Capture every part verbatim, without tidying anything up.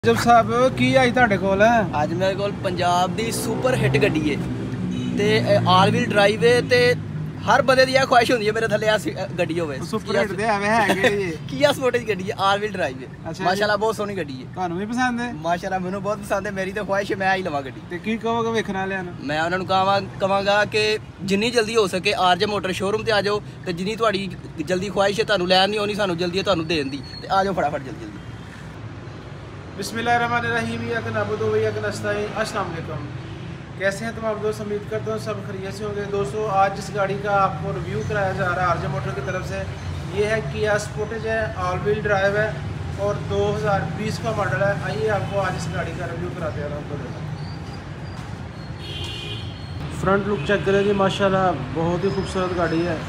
जब साहब की आई ਤੁਹਾਡੇ ਕੋਲ ਅੱਜ ਮੇਰੇ ਕੋਲ ਪੰਜਾਬ ਦੀ ਸੁਪਰ ਹਿੱਟ ਗੱਡੀ ਹੈ ਤੇ ਆਲ ਵੀਲ ਡਰਾਈਵ ਹੈ ਤੇ ਹਰ ਬੰਦੇ ਦੀ ਇਹ ਖੁਆਇਸ਼ ਹੁੰਦੀ ਹੈ ਮੇਰੇ ਥੱਲੇ ਆ ਗੱਡੀ ਹੋਵੇ ਸੁਪਰ ਹਿੱਟ ਦੇ ਐਵੇਂ ਹੈ ਕਿਹੜੀ ਹੈ ਕੀਆ ਸਪੋਰਟੇਜ ਗੱਡੀ ਹੈ ਆਲ ਵੀਲ ਡਰਾਈਵ ਹੈ ਮਾਸ਼ਾਅੱਲਾ ਬਹੁਤ ਸੋਹਣੀ ਗੱਡੀ ਹੈ ਤੁਹਾਨੂੰ ਵੀ ਪਸੰਦ ਹੈ ਮਾਸ਼ਾਅੱਲਾ ਮੈਨੂੰ ਬਹੁਤ ਪਸੰਦ ਹੈ ਮੇਰੀ ਤਾਂ ਖੁਆਇਸ਼ ਹੈ ਮੈਂ ਹੀ ਲਵਾਂ ਗੱਡੀ ਤੇ ਕੀ ਕਹੋਗੇ ਵੇਖਣ ਵਾਲਿਆਂ ਨੂੰ ਮੈਂ ਉਹਨਾਂ ਨੂੰ ਕਹਾਂ ਕਹਾਂਗਾ ਕਿ ਜਿੰਨੀ ਜਲਦੀ ਹੋ ਸਕੇ ਆਰਜੇ ਮੋਟਰ ਸ਼ੋਰੂਮ ਤੇ ਆ ਜਾਓ ਤੇ ਜਿੰਨੀ ਤੁਹਾਡੀ ਜਲਦੀ ਖੁਆਇਸ਼ ਹੈ ਤੁਹਾਨੂੰ ਲੈਣ ਦੀ ਹੋਣੀ ਸਾਨੂੰ ਜਲਦੀ ਹੈ ਤੁਹਾਨੂੰ ਦੇਣ ਦੀ ਤੇ ਆ ਜਾਓ फटाफट जल्दी जल्दी बिस्मिल्लाहिर्रहमानिर्रहीम इय्याका नअबुदु व इय्याका नस्तईन। अस्सलाम वालेकुम, कैसे हैं तमाम दोस्त? उम्मीद करता हूँ सब खैरियत से होंगे। दोस्तों आज जिस गाड़ी का आपको रिव्यू कराया जा रहा है आरजे मोटर की तरफ से, ये है किया स्पोर्टेज है, ऑल व्हील ड्राइव है और दो हज़ार बीस का मॉडल है। आइए आपको आज इस गाड़ी का रिव्यू कराते हैं आपको। फ्रंट लुक चेक करें जी, माशाल्लाह बहुत ही खूबसूरत गाड़ी है।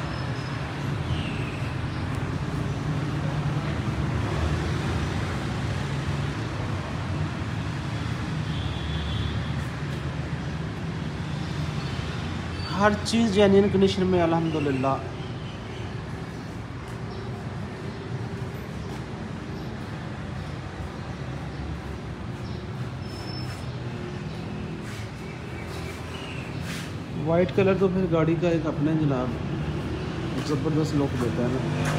हर चीज़ जेन्युइन कंडीशन में अल्हम्दुलिल्लाह। वाइट कलर तो फिर गाड़ी का एक अपने जनाब ज़बरदस्त लुक देता है ना।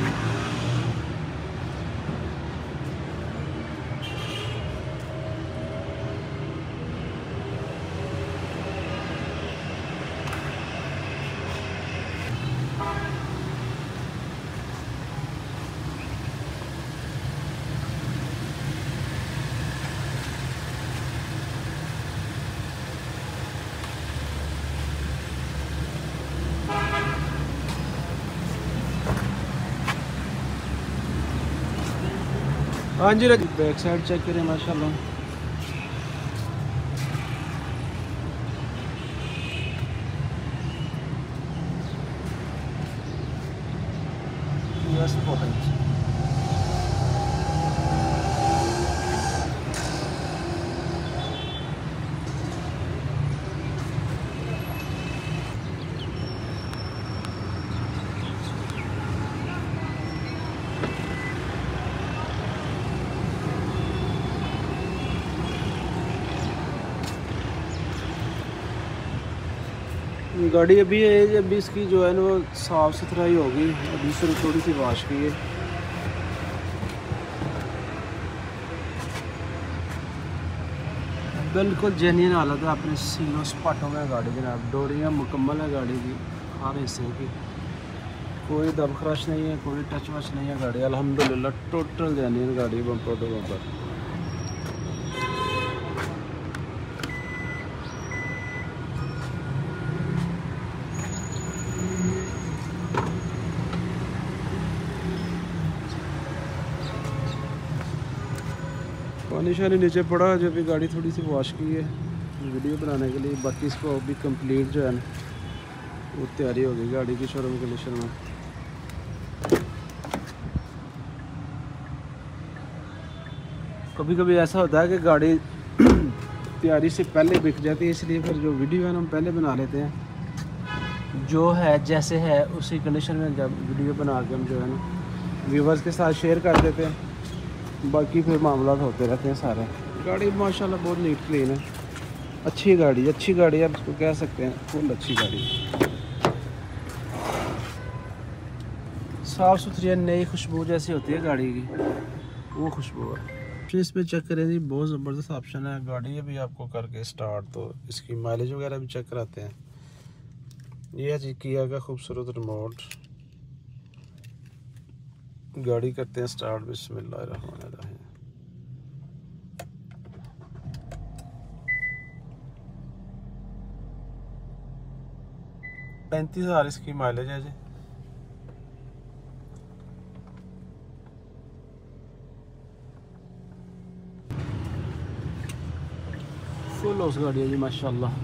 हाँ जी, बैक साइड चेक करें माशाल्लाह। यस पोटेंट गाड़ी अभी है, अभी इसकी जो है ना वो साफ़ सुथराई होगी, अभी सिर्फ थोड़ी सी वाश की है। बिल्कुल जेन्युइन हालत है, अपने सीनों स्पाटों में गाड़ी जनाब। डोरियाँ मुकम्मल है गाड़ी की हर हिस्से की, कोई दब खराश नहीं है, कोई टच वच नहीं है गाड़ी अल्हम्दुलिल्लाह। टोटल जेन्युइन गाड़ी बम्पर टू बम्पर। पानी शानी नीचे पड़ा, जब भी गाड़ी थोड़ी सी वॉश की है वीडियो बनाने के लिए। बाकी इसको अभी कंप्लीट जो है ना वो तैयारी हो गई गाड़ी की शोरूम कंडीशन में। कभी कभी ऐसा होता है कि गाड़ी तैयारी से पहले बिक जाती है, इसलिए फिर जो वीडियो है ना हम पहले बना लेते हैं। जो है जैसे है उसी कंडीशन में जब वीडियो बना के हम जो है ना व्यूवर्स के साथ शेयर कर देते हैं। बाकी फिर मामला होते रहते हैं सारे। गाड़ी माशाल्लाह बहुत नीट क्लीन है, अच्छी गाड़ी अच्छी गाड़ी आप इसको कह सकते हैं, फुल अच्छी गाड़ी। साफ़ सुथरी नई खुशबू जैसी होती है गाड़ी की, वो खुशबू है। इस पे चेक करें जी, बहुत ज़बरदस्त ऑप्शन है। गाड़ी अभी आपको करके स्टार्ट, तो इसकी माइलेज वगैरह भी चेक कराते हैं। ये है जी किया का खूबसूरत रिमोट। गाड़ी करते हैं स्टार्ट, बिस्मिल्लाहिर्रहमानिर्रहीम। पैंतीस हज़ार इसकी माइलेज है जी। फुल उस गाड़ी है जी माशाल्लाह।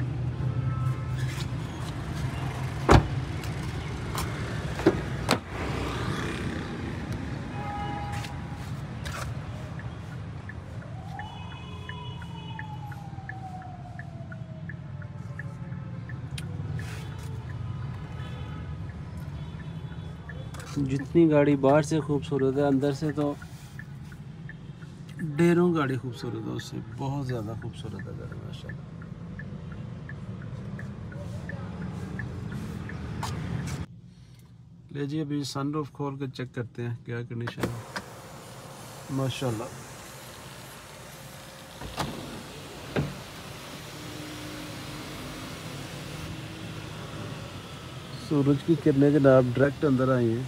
जितनी गाड़ी बाहर से खूबसूरत है, अंदर से तो ढेरों गाड़ी खूबसूरत है, उससे बहुत ज़्यादा खूबसूरत है गाड़ी माशाल्लाह। ले जी अभी सनरूफ खोल के चेक करते हैं क्या कंडीशन है माशाल्लाह। सूरज की किरणें जनाब डायरेक्ट अंदर आई हैं।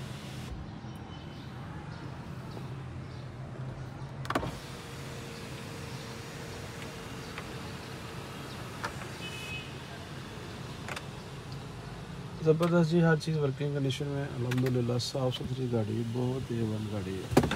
ज़बरदस्त जी, हर चीज़ वर्किंग कंडीशन में अल्हम्दुलिल्लाह, साफ़ सुथरी गाड़ी, बहुत ए वन गाड़ी है।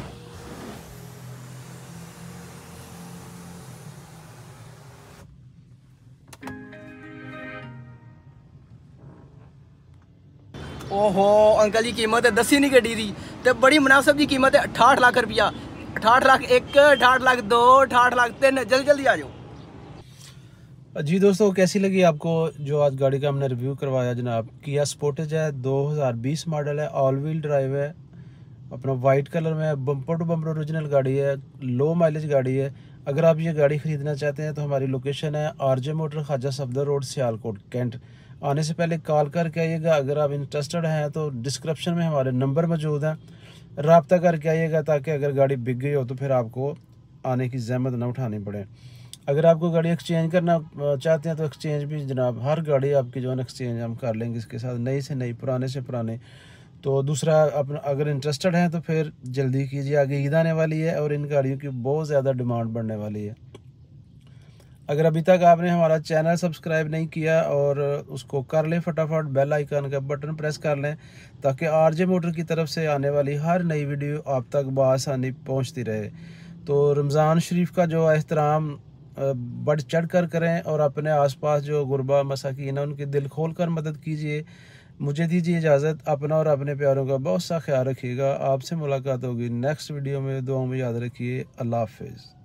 ओहो अंकल जी कीमत है दसी नहीं गड्डी दी ते बड़ी मुनासिब जी कीमत है अठाठ लाख रुपया। अठाठ लाख एक, अठाठ लाख दो, अठाठ लाख तीन। जल्दी जल्दी आ जाओ जी दोस्तों, कैसी लगी आपको जो आज गाड़ी का हमने रिव्यू करवाया जनाब। किया स्पोर्टेज है, दो हज़ार बीस मॉडल है, ऑल व्हील ड्राइव है, अपना वाइट कलर में है, बम्पर टू बम्पर ओरिजिनल गाड़ी है, लो माइलेज गाड़ी है। अगर आप ये गाड़ी ख़रीदना चाहते हैं तो हमारी लोकेशन है RJ motor, Khawaja Safdar road, Sialkot, Cantt. आने से पहले कॉल करके आइएगा। अगर आप इंटरेस्टेड हैं तो डिस्क्रिप्शन में हमारे नंबर मौजूद हैं, रब्ता करके आइएगा, ताकि अगर गाड़ी बिक गई हो तो फिर आपको आने की ज़हमत ना उठानी पड़े। अगर आपको गाड़ी एक्सचेंज करना चाहते हैं तो एक्सचेंज भी जनाब, हर गाड़ी आपकी जो है एक्सचेंज हम कर लेंगे इसके साथ, नई से नई, पुराने से पुराने। तो दूसरा, अपना अगर इंटरेस्टेड हैं तो फिर जल्दी कीजिए, आगे ईद आने वाली है और इन गाड़ियों की बहुत ज़्यादा डिमांड बढ़ने वाली है। अगर अभी तक आपने हमारा चैनल सब्सक्राइब नहीं किया और उसको कर लें फटाफट, बेल आइकन का बटन प्रेस कर लें, ताकि आरजे मोटर की तरफ से आने वाली हर नई वीडियो आप तक बआसानी पहुँचती रहे। तो रमज़ान शरीफ का जो एहतराम बढ़ चढ़ कर करें और अपने आसपास जो गुरबा मसाकीन है उनकी दिल खोल कर मदद कीजिए। मुझे दीजिए इजाज़त। अपना और अपने प्यारों का बहुत सा ख्याल रखिएगा। आपसे मुलाकात होगी नेक्स्ट वीडियो में। दुआ में याद रखिए। अल्लाह हाफिज़।